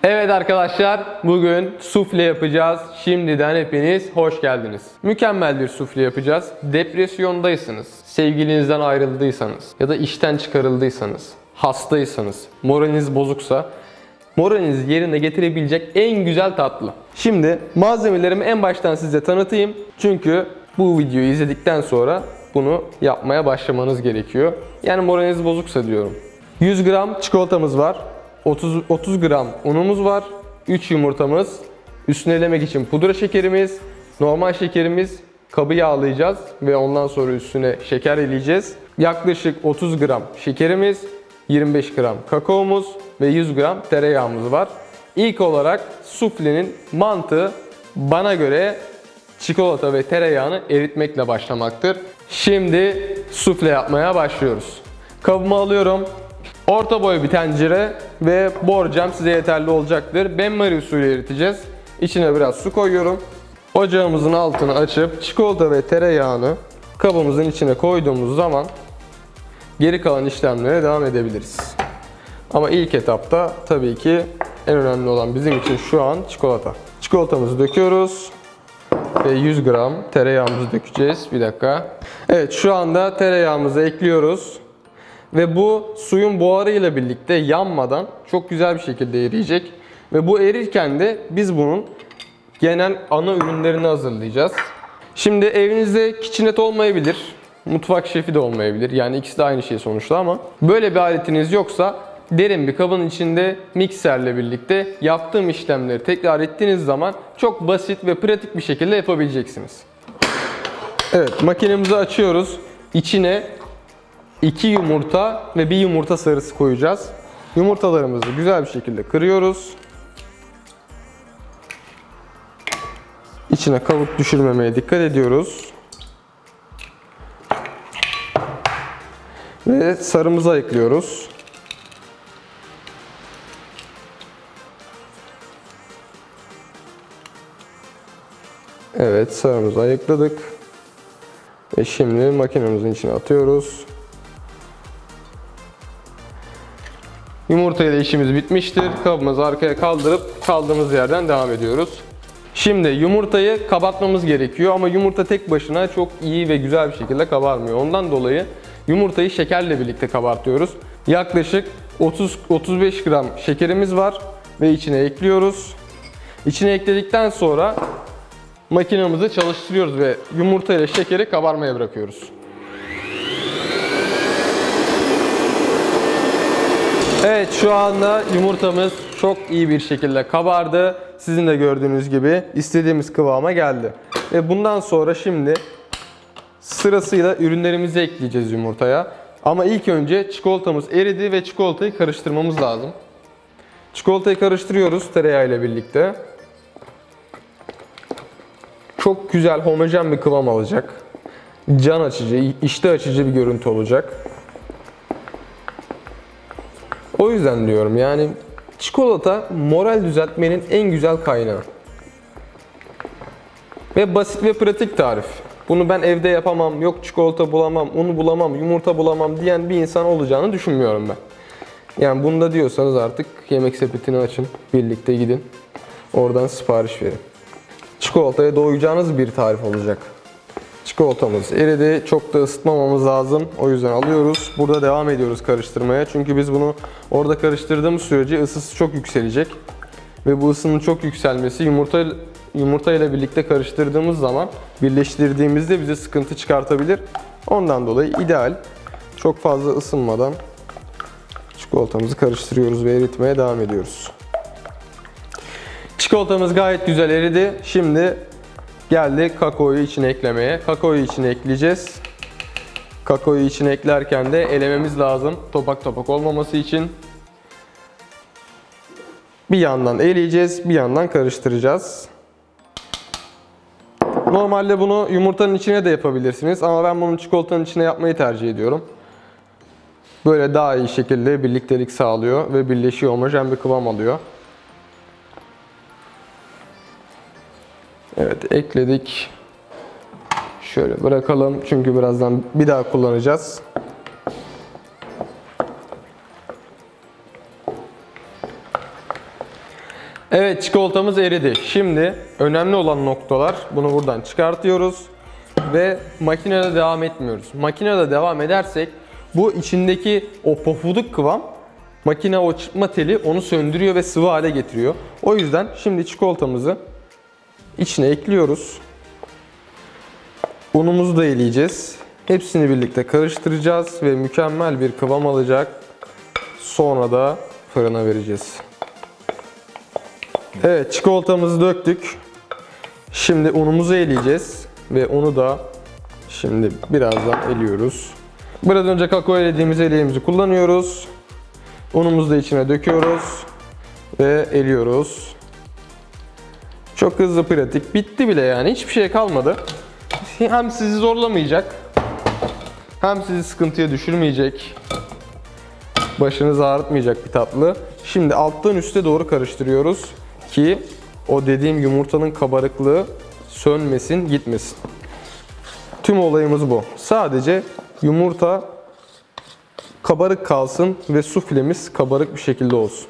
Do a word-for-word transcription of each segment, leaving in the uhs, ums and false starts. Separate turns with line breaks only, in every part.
Evet arkadaşlar, bugün sufle yapacağız. Şimdiden hepiniz hoş geldiniz. Mükemmel bir sufle yapacağız. Depresyondaysanız, sevgilinizden ayrıldıysanız ya da işten çıkarıldıysanız, hastaysanız, moraliniz bozuksa moralinizi yerine getirebilecek en güzel tatlı. Şimdi malzemelerimi en baştan size tanıtayım. Çünkü bu videoyu izledikten sonra bunu yapmaya başlamanız gerekiyor. Yani moraliniz bozuksa diyorum. yüz gram çikolatamız var. otuz, otuz gram unumuz var. üç yumurtamız. Üstüne elemek için pudra şekerimiz. Normal şekerimiz. Kabı yağlayacağız ve ondan sonra üstüne şeker eleyeceğiz. Yaklaşık otuz gram şekerimiz. yirmi beş gram kakaomuz ve yüz gram tereyağımız var. İlk olarak suflenin mantığı bana göre çikolata ve tereyağını eritmekle başlamaktır. Şimdi sufle yapmaya başlıyoruz. Kabımı alıyorum. Orta boy bir tencere ve borcam size yeterli olacaktır. Benmari usulü eriteceğiz. İçine biraz su koyuyorum. Ocağımızın altını açıp çikolata ve tereyağını kabımızın içine koyduğumuz zaman geri kalan işlemlere devam edebiliriz. Ama ilk etapta tabii ki en önemli olan bizim için şu an çikolata. Çikolatamızı döküyoruz ve yüz gram tereyağımızı dökeceğiz. Bir dakika. Evet, şu anda tereyağımızı ekliyoruz. Ve bu suyun buharıyla birlikte yanmadan çok güzel bir şekilde eriyecek. Ve bu erirken de biz bunun genel ana ürünlerini hazırlayacağız. Şimdi evinizde kitchenet olmayabilir. Mutfak şefi de olmayabilir. Yani ikisi de aynı şey sonuçta ama böyle bir aletiniz yoksa derin bir kabın içinde mikserle birlikte yaptığım işlemleri tekrar ettiğiniz zaman çok basit ve pratik bir şekilde yapabileceksiniz. Evet, makinemizi açıyoruz. İçine iki yumurta ve bir yumurta sarısı koyacağız. Yumurtalarımızı güzel bir şekilde kırıyoruz. İçine kabuk düşürmemeye dikkat ediyoruz. Ve sarımızı ayıklıyoruz. Evet, sarımızı ayıkladık. Ve şimdi makinemizin içine atıyoruz. Yumurtayla işimiz bitmiştir. Kabımızı arkaya kaldırıp kaldığımız yerden devam ediyoruz. Şimdi yumurtayı kabartmamız gerekiyor ama yumurta tek başına çok iyi ve güzel bir şekilde kabarmıyor. Ondan dolayı yumurtayı şekerle birlikte kabartıyoruz. Yaklaşık otuz otuz beş gram şekerimiz var ve içine ekliyoruz. İçine ekledikten sonra makinemizi çalıştırıyoruz ve yumurta ile şekeri kabarmaya bırakıyoruz. Evet, şu anda yumurtamız çok iyi bir şekilde kabardı. Sizin de gördüğünüz gibi istediğimiz kıvama geldi. Ve bundan sonra şimdi sırasıyla ürünlerimizi ekleyeceğiz yumurtaya. Ama ilk önce çikolatamız eridi ve çikolatayı karıştırmamız lazım. Çikolatayı karıştırıyoruz tereyağıyla birlikte. Çok güzel homojen bir kıvam alacak. Can açıcı, iştah açıcı bir görüntü olacak. O yüzden diyorum yani çikolata moral düzeltmenin en güzel kaynağı. Ve basit ve pratik tarif. Bunu ben evde yapamam, yok çikolata bulamam, unu bulamam, yumurta bulamam diyen bir insan olacağını düşünmüyorum ben. Yani bunu da diyorsanız artık Yemek Sepeti'ni açın, birlikte gidin, oradan sipariş verin. Çikolataya doyacağınız bir tarif olacak. Çikolatamız eridi. Çok da ısıtmamamız lazım. O yüzden alıyoruz. Burada devam ediyoruz karıştırmaya. Çünkü biz bunu orada karıştırdığımız sürece ısısı çok yükselecek. Ve bu ısının çok yükselmesi yumurta yumurta ile birlikte karıştırdığımız zaman birleştirdiğimizde bize sıkıntı çıkartabilir. Ondan dolayı ideal. Çok fazla ısınmadan çikolatamızı karıştırıyoruz ve eritmeye devam ediyoruz. Çikolatamız gayet güzel eridi. Şimdi geldik kakaoyu içine eklemeye. Kakaoyu içine ekleyeceğiz. Kakaoyu içine eklerken de elememiz lazım. Topak topak olmaması için. Bir yandan eleyeceğiz, bir yandan karıştıracağız. Normalde bunu yumurtanın içine de yapabilirsiniz ama ben bunu çikolatanın içine yapmayı tercih ediyorum. Böyle daha iyi şekilde birliktelik sağlıyor ve birleşiyor, homojen bir kıvam alıyor. Evet, ekledik. Şöyle bırakalım çünkü birazdan bir daha kullanacağız. Evet, çikolatamız eridi. Şimdi önemli olan noktalar, bunu buradan çıkartıyoruz ve makinede devam etmiyoruz. Makinede devam edersek bu içindeki o pofuduk kıvam, makine o çırpma teli onu söndürüyor ve sıvı hale getiriyor. O yüzden şimdi çikolatamızı içine ekliyoruz. Unumuzu da eleyeceğiz. Hepsini birlikte karıştıracağız ve mükemmel bir kıvam alacak. Sonra da fırına vereceğiz. Evet, çikolatamızı döktük. Şimdi unumuzu eleyeceğiz ve unu da şimdi birazdan eliyoruz. Biraz önce kakao elediğimiz eleğimizi kullanıyoruz. Unumuzu da içine döküyoruz ve eliyoruz. Çok hızlı, pratik. Bitti bile yani. Hiçbir şey kalmadı. Hem sizi zorlamayacak, hem sizi sıkıntıya düşürmeyecek, başınızı ağrıtmayacak bir tatlı. Şimdi alttan üste doğru karıştırıyoruz ki o dediğim yumurtanın kabarıklığı sönmesin, gitmesin. Tüm olayımız bu. Sadece yumurta kabarık kalsın ve suflemiz kabarık bir şekilde olsun.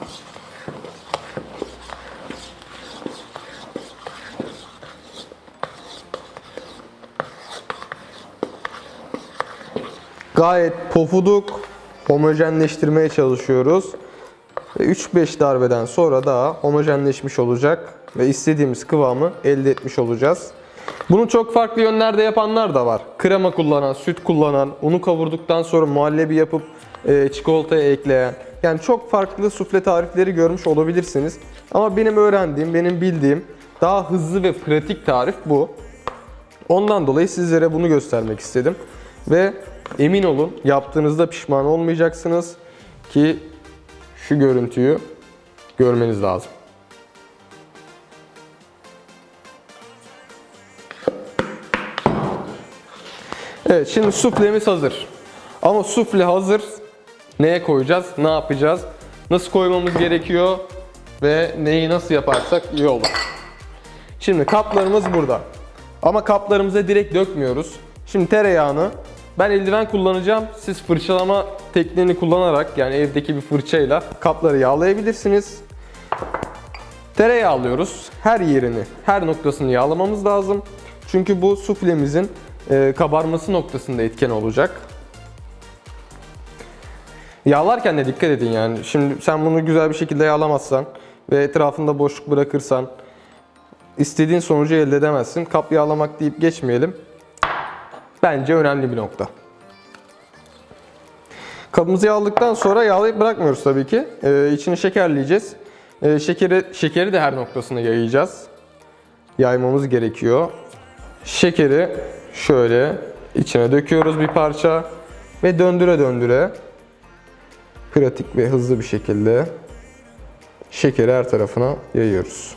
Gayet pofuduk, homojenleştirmeye çalışıyoruz. Ve üç beş darbeden sonra daha homojenleşmiş olacak ve istediğimiz kıvamı elde etmiş olacağız. Bunu çok farklı yönlerde yapanlar da var. Krema kullanan, süt kullanan, unu kavurduktan sonra muhallebi yapıp e, çikolataya ekleyen. Yani çok farklı sufle tarifleri görmüş olabilirsiniz. Ama benim öğrendiğim, benim bildiğim daha hızlı ve pratik tarif bu. Ondan dolayı sizlere bunu göstermek istedim. Ve emin olun, yaptığınızda pişman olmayacaksınız ki şu görüntüyü görmeniz lazım. Evet, şimdi suflemiz hazır. Ama sufle hazır. Neye koyacağız? Ne yapacağız? Nasıl koymamız gerekiyor? Ve neyi nasıl yaparsak iyi olur. Şimdi kaplarımız burada. Ama kaplarımıza direkt dökmüyoruz. Şimdi tereyağını, ben eldiven kullanacağım. Siz fırçalama tekniğini kullanarak, yani evdeki bir fırçayla kapları yağlayabilirsiniz. Tereyağı alıyoruz. Her yerini, her noktasını yağlamamız lazım. Çünkü bu suflemizin e, kabarması noktasında etken olacak. Yağlarken de dikkat edin yani. Şimdi sen bunu güzel bir şekilde yağlamazsan ve etrafında boşluk bırakırsan istediğin sonucu elde edemezsin. Kap yağlamak deyip geçmeyelim. Bence önemli bir nokta. Kabımızı yağladıktan sonra yağlayıp bırakmıyoruz tabii ki. Ee, içini şekerleyeceğiz. Ee, şekeri, şekeri de her noktasına yayacağız. Yaymamız gerekiyor. Şekeri şöyle içine döküyoruz bir parça ve döndüre döndüre pratik ve hızlı bir şekilde şekeri her tarafına yayıyoruz.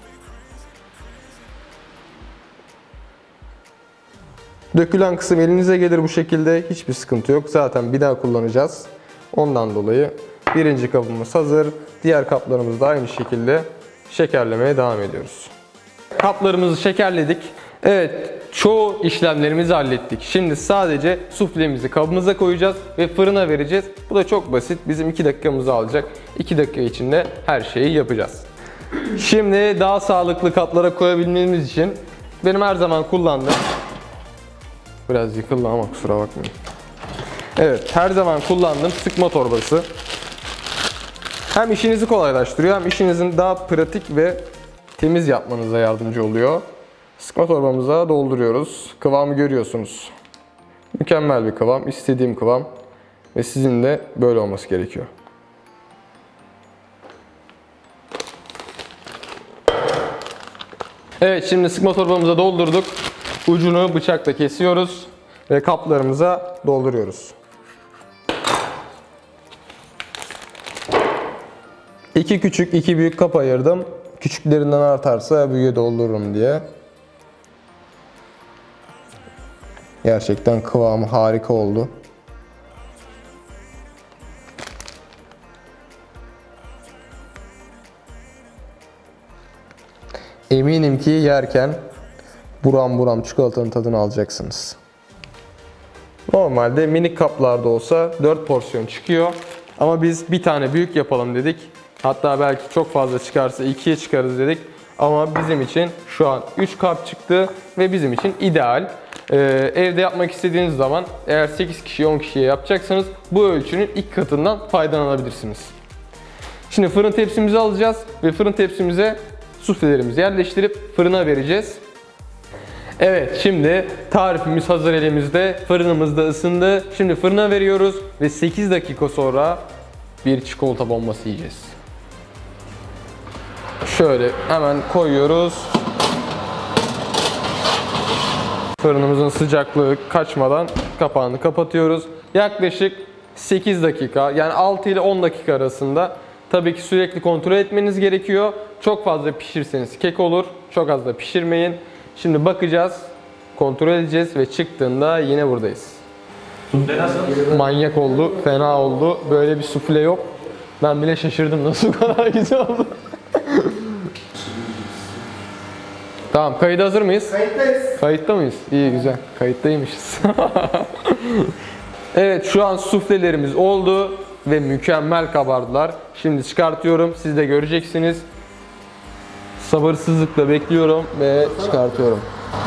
Dökülen kısım elinize gelir bu şekilde. Hiçbir sıkıntı yok. Zaten bir daha kullanacağız. Ondan dolayı birinci kabımız hazır. Diğer kaplarımızı da aynı şekilde şekerlemeye devam ediyoruz. Kaplarımızı şekerledik. Evet, çoğu işlemlerimizi hallettik. Şimdi sadece suflemizi kabımıza koyacağız ve fırına vereceğiz. Bu da çok basit. Bizim iki dakikamızı alacak. iki dakika içinde her şeyi yapacağız. Şimdi daha sağlıklı kaplara koyabilmemiz için benim her zaman kullandığım, biraz yıkıldı ama kusura bakmayın. Evet, her zaman kullandığım sıkma torbası. Hem işinizi kolaylaştırıyor, hem işinizin daha pratik ve temiz yapmanıza yardımcı oluyor. Sıkma torbamıza dolduruyoruz. Kıvamı görüyorsunuz. Mükemmel bir kıvam, istediğim kıvam ve sizin de böyle olması gerekiyor. Evet, şimdi sıkma torbamıza doldurduk. Ucunu bıçakla kesiyoruz ve kaplarımıza dolduruyoruz. İki küçük, iki büyük kap ayırdım. Küçüklerinden artarsa büyüğe doldururum diye. Gerçekten kıvamı harika oldu. Eminim ki yerken buram buram çikolatanın tadını alacaksınız. Normalde minik kaplarda olsa dört porsiyon çıkıyor. Ama biz bir tane büyük yapalım dedik. Hatta belki çok fazla çıkarsa ikiye çıkarız dedik. Ama bizim için şu an üç kap çıktı ve bizim için ideal. Ee, evde yapmak istediğiniz zaman eğer sekiz kişiye on kişiye yapacaksanız bu ölçünün iki katından faydalanabilirsiniz. Şimdi fırın tepsimizi alacağız ve fırın tepsimize suflelerimizi yerleştirip fırına vereceğiz. Evet, şimdi tarifimiz hazır elimizde. Fırınımız da ısındı. Şimdi fırına veriyoruz ve sekiz dakika sonra bir çikolata bombası yiyeceğiz. Şöyle hemen koyuyoruz. Fırınımızın sıcaklığı kaçmadan kapağını kapatıyoruz. Yaklaşık sekiz dakika, yani altı ile on dakika arasında. Tabii ki sürekli kontrol etmeniz gerekiyor. Çok fazla pişirseniz kek olur. Çok az da pişirmeyin. Şimdi bakacağız, kontrol edeceğiz ve çıktığında yine buradayız.
Sufle nasıl?
Manyak oldu, fena oldu. Böyle bir sufle yok. Ben bile şaşırdım nasıl bu kadar güzel oldu. Tamam, kayıda hazır mıyız?
Kayıttayız.
Kayıtta mıyız? İyi, güzel. Kayıttaymışız. Evet, şu an suflelerimiz oldu ve mükemmel kabardılar. Şimdi çıkartıyorum, siz de göreceksiniz. Sabırsızlıkla bekliyorum ve çıkartıyorum.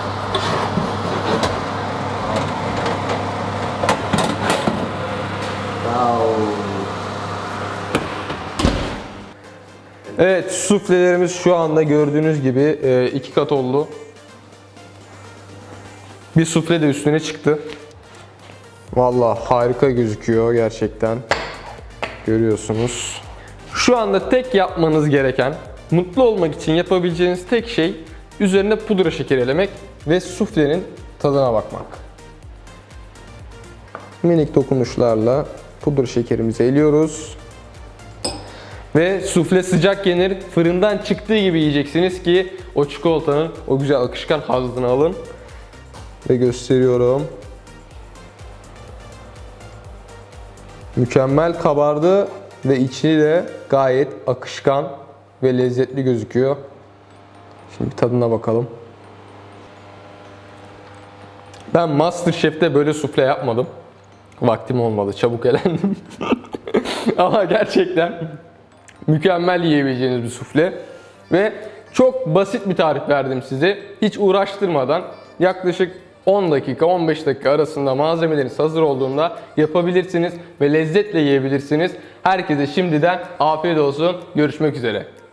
Evet, suflelerimiz şu anda gördüğünüz gibi iki kat oldu. Bir sufle de üstüne çıktı. Vallahi harika gözüküyor gerçekten. Görüyorsunuz. Şu anda tek yapmanız gereken, mutlu olmak için yapabileceğiniz tek şey üzerine pudra şekeri elemek ve suflenin tadına bakmak. Minik dokunuşlarla pudra şekerimizi eliyoruz. Ve sufle sıcak yenir. Fırından çıktığı gibi yiyeceksiniz ki o çikolatanın o güzel akışkan hazzını alın. Ve gösteriyorum. Mükemmel kabardı ve içi de gayet akışkan ve lezzetli gözüküyor. Şimdi tadına bakalım. Ben MasterChef'te böyle sufle yapmadım. Vaktim olmadı, çabuk elendim. Ama gerçekten mükemmel yiyebileceğiniz bir sufle. Ve çok basit bir tarif verdim size. Hiç uğraştırmadan yaklaşık on dakika on beş dakika arasında malzemeleriniz hazır olduğunda yapabilirsiniz ve lezzetle yiyebilirsiniz. Herkese şimdiden afiyet olsun. Görüşmek üzere.